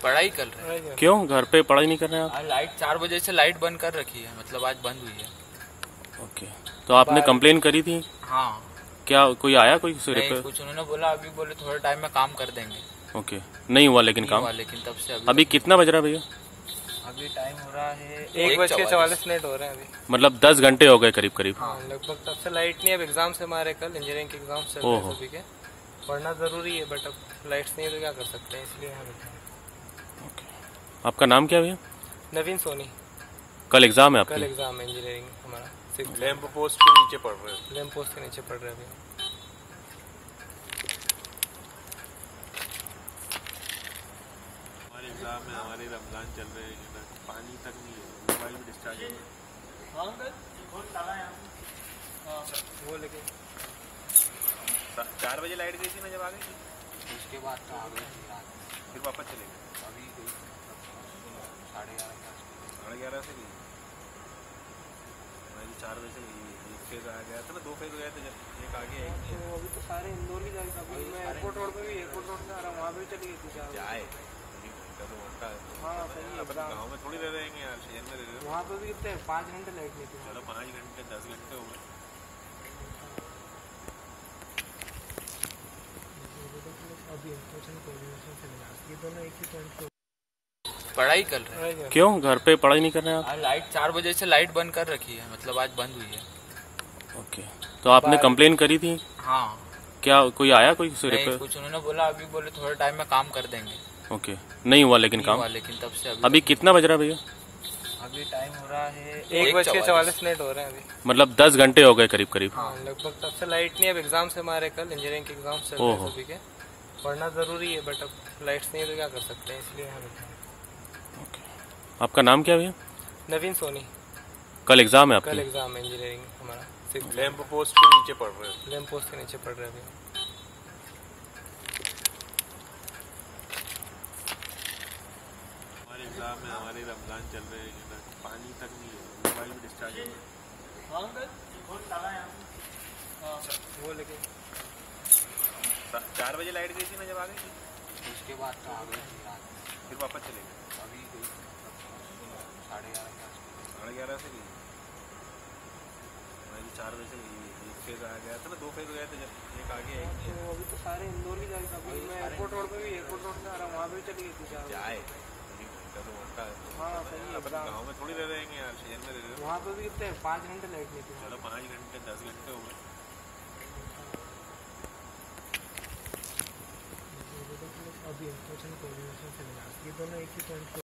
पढ़ाई कर रहे हैं। क्यों घर पे पढ़ाई नहीं कर रहे हैं आप? लाइट 4 बजे से लाइट बंद कर रखी है, मतलब आज बंद हुई है। ओके, तो आपने कंप्लेन करी थी? हाँ। क्या कोई आया कोई नहीं, कुछ उन्होंने बोला अभी बोले थोड़े टाइम में काम कर देंगे। ओके, नहीं हुआ लेकिन काम? लेकिन तब से अभी कितना बज रहा है भैया? अभी टाइम हो रहा है 1:44 हो रहे हैं अभी। मतलब 10 घंटे हो गए करीब करीब। हाँ, लगभग तब से लाइट नहीं। अब एग्जाम्स है हमारे, कल इंजीनियरिंग के एग्जाम्स चल रहे हैं सभी के। पढ़ना जरूरी है बट अब लाइट्स नहीं है तो क्या कर सकते हैं, इसलिए यहाँ बैठे हैं। ओके, आपका नाम क्या भैया? नवीन सोनी। कल एग्जाम है आपका? कल एग्जाम है इंजीनियरिंग हमारा। लैंप पोस्ट के नीचे पढ़ रहे हैं। लैंप पोस्ट के नीचे पढ़ रहे हैं अभी। हमारे एग्जाम में हमारे रमजान चल रहे हैं, पानी तक नहीं है, मोबाइल भी डिस्चार्ज हो रहा है। वो लेकिन 4 बजे लाइट गई थी ना जब आ गई थी, उसके बाद तो आ गई थी रात। फिर वापस चले गए। अभी गई 11:30 से गई। 4 बजे से गई। एक फेज आ गया था ना, 2 फेज गए थे जब, एक आगे एक तो अभी तो सारे इंदौर की जाएगा। अभी मैं एयरपोर्ट रोड पे भी एयरपोर्ट रोड से आ रहा हूँ, वहाँ भी चली गई थी 4 बजे। जाए हाँ सही है। गाँव में थोड़ी रह रहेंगे यार, शहर में रह रहे हो। वहाँ पे भी कितने 5 घंटे लाइट नहीं थी। चलो 5 घंटे 10 घंटे हो गए। अभी इंफॉर्मेशन कोऑर्डिनेशन से मिला, ये दोनों एक ही पॉइंट पे पढ़ाई कर रहे हैं। क्यों घर पे पढ़ाई नहीं कर रहे हैं आप? लाइट 4 बजे से लाइट बंद कर रखी है, मतलब आज बंद हुई है। ओके, तो आपने कंप्लेन करी थी? हाँ। क्या कोई आया कोई नहीं, कुछ उन्होंने बोला अभी बोले थोड़े टाइम में काम कर देंगे। ओके, नहीं हुआ लेकिन काम? लेकिन तब से अभी कितना बज रहा है भैया? अभी टाइम हो रहा है 1:44 हो रहे हैं अभी। मतलब 10 घंटे हो गए करीब करीब। हाँ, लगभग तब से लाइट नहीं है। अब एग्जाम्स है हमारे, कल इंजीनियरिंग के एग्जाम्स चल रहे हैं सभी के। पढ़ना जरूरी है बट अब लाइट्स नहीं है तो क्या कर सकते हैं, इसलिए यहाँ बैठे हैं। ओके, आपका नाम क्या भैया? नवीन सोनी। कल एग्जाम है आपका? कल एग्जाम है इंजीनियरिंग हमारा। लैंप पोस्ट के नीचे पढ़ रहे हैं। लैंप पोस्ट के नीचे पढ़ रहे हैं अभी। हमारे एग्जाम में हमारे रमजान चल रहे हैं, पानी तक नहीं है, मोबाइल भी डिस्चार्ज हो रहा है। वो लेकिन 4 बजे लाइट गई थी ना जब आ गई थी, उसके बाद तो आ गई थी रात। फिर वापस चले गए। अभी गई 11:30 से गई। 4 बजे से गई। एक फेज आ गया था ना, 2 फेज गए थे जब, एक आगे एक। तो अभी तो सारे इंदौर की जाएगा। अभी मैं एयरपोर्ट रोड पे भी एयरपोर्ट रोड से आ रहा हूँ, वहाँ भी चली गई थी 4 बजे। जाए हाँ सही है। गाँव में थोड़ी रह रहेंगे यार, शहर में रह रहे हो। वहाँ पे भी कितने 5 घंटे लाइट नहीं थी। चलो 5 घंटे 10 घंटे हो गए। अभी इंफॉर्मेशन कोऑर्डिनेशन से मिला, ये दोनों एक ही पॉइंट पे